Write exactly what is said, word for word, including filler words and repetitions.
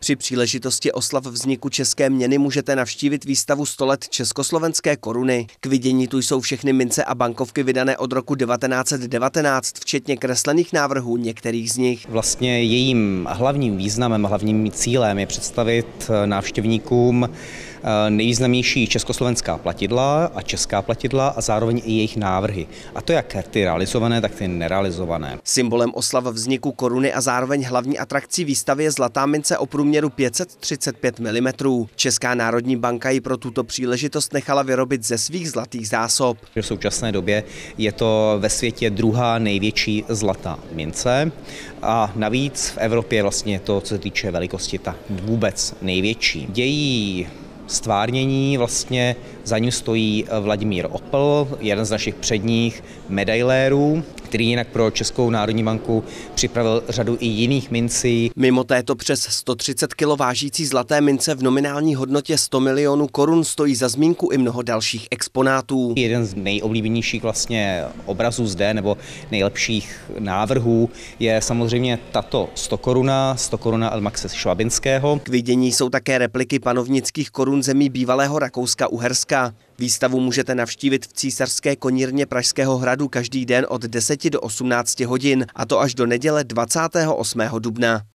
Při příležitosti oslav vzniku české měny můžete navštívit výstavu sto let československé koruny. K vidění tu jsou všechny mince a bankovky vydané od roku devatenáct set devatenáct, včetně kreslených návrhů některých z nich. Vlastně jejím hlavním významem, hlavním cílem je představit návštěvníkům nejvýznamnější československá platidla a česká platidla a zároveň i jejich návrhy. A to jak ty realizované, tak ty nerealizované. Symbolem oslav vzniku koruny a zároveň hlavní atrakcí výstavy je zlatá mince o průměru pět set třicet pět milimetrů. Česká národní banka ji pro tuto příležitost nechala vyrobit ze svých zlatých zásob. V současné době je to ve světě druhá největší zlatá mince a navíc v Evropě vlastně to, co se týče velikosti, ta vůbec největší. Její stvárnění vlastně za ním stojí Vladimír Opel, jeden z našich předních medailérů, který jinak pro Českou národní banku připravil řadu i jiných mincí. Mimo této přes sto třicet kilo vážící zlaté mince v nominální hodnotě sto milionů korun stojí za zmínku i mnoho dalších exponátů. Jeden z nejoblíbenějších vlastně obrazů zde nebo nejlepších návrhů je samozřejmě tato sto koruna, sto koruna od Maxe Švabinského. K vidění jsou také repliky panovnických korun zemí bývalého Rakouska-Uherska. Výstavu můžete navštívit v Císařské konírně Pražského hradu každý den od deseti do osmnácti hodin, a to až do neděle dvacátého osmého dubna.